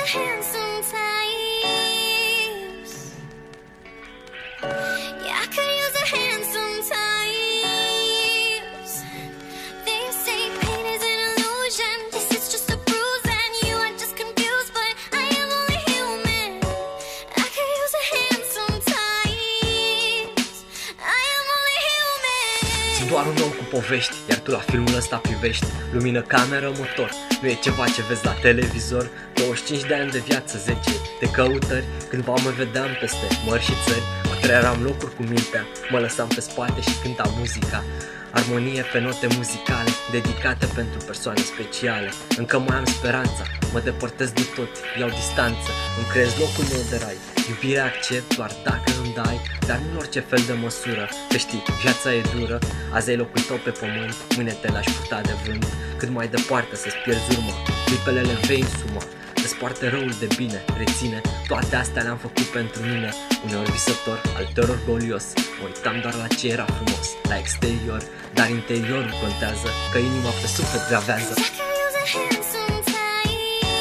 your hand sometimes. Yeah, I could use a hand sometimes. They say pain is an illusion. This is just a bruise and you are just confused, but I am only human. I could use a hand sometimes. I am only human. Sunt doar un om cu povești, iar tu la filmul ăsta privești. Lumină, cameră, motor, nu e ceva ce vezi la televizor. 25 de ani de viață, 10 de căutări. Cândva mă vedeam peste mări și țări. Mă trăieram locuri cu mintea, mă lăsam pe spate și cântam muzica. Armonie pe note muzicale, dedicate pentru persoane speciale. Încă mai am speranța, mă depărtez de tot, iau distanță. Îmi creez locul meu de rai. Iubirea accept doar dacă îmi dai, dar nu în orice fel de măsură. Că știi, viața e dură, azi ai locul tău pe pământ, mâine te lași purta de vânt. Cât mai departe să-ți pierzi urma, clipele le vei însuma. Desparte răul de bine, reține, toate astea le-am făcut pentru mine. Uneori visător, alteori orgolios, mă uitam doar la ce era frumos la exterior, dar interiorul contează, că inima pe suflet gravează. I could use a hand sometimes.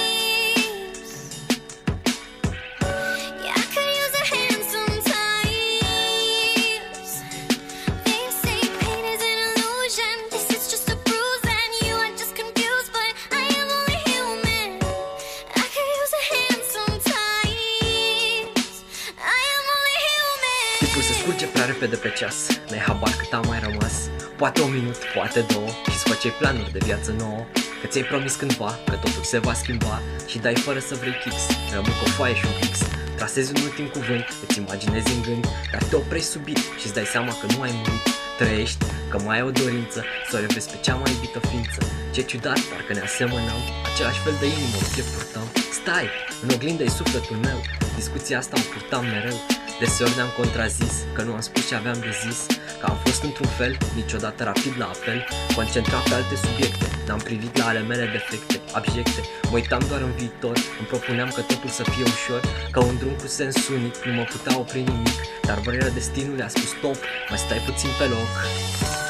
Yeah, I could use a hand sometimes. They say pain is an illusion. This is just a bruise and you are just confused, but I am only human. I could use a hand sometimes. I am only human. Timpul se scurge prea repede pe ceas, n-ai habar cât a mai rămas. Poate un minut, poate două, și-ți făceai planuri de viață nouă. Că ți-ai promis cândva că totul se va schimba și dai fără să vrei kicks. Rămâi cu o foaie și un fix, trasezi un ultim cuvânt, îți imaginezi în gând, dar te oprești subit și-ți dai seama că nu ai murit. Trăiești, că mai ai o dorință să o revezi pe cea mai iubită ființă. Ce ciudat, parcă ne asemănăm, același fel de inimă ce purtăm. Stai, în oglindă-i sufletul meu, discuția asta o purtam mereu. Deseori ne-am contrazis, că nu am spus ce aveam de zis, că am fost într-un fel, niciodată rapid la apel, concentrat pe alte subiecte, n-am privit la ale mele defecte, abjecte, mă uitam doar în viitor, îmi propuneam că totul să fie ușor, că un drum cu sens unic nu mă putea opri nimic, dar vrerea destinului a spus stop, mai stai puțin pe loc.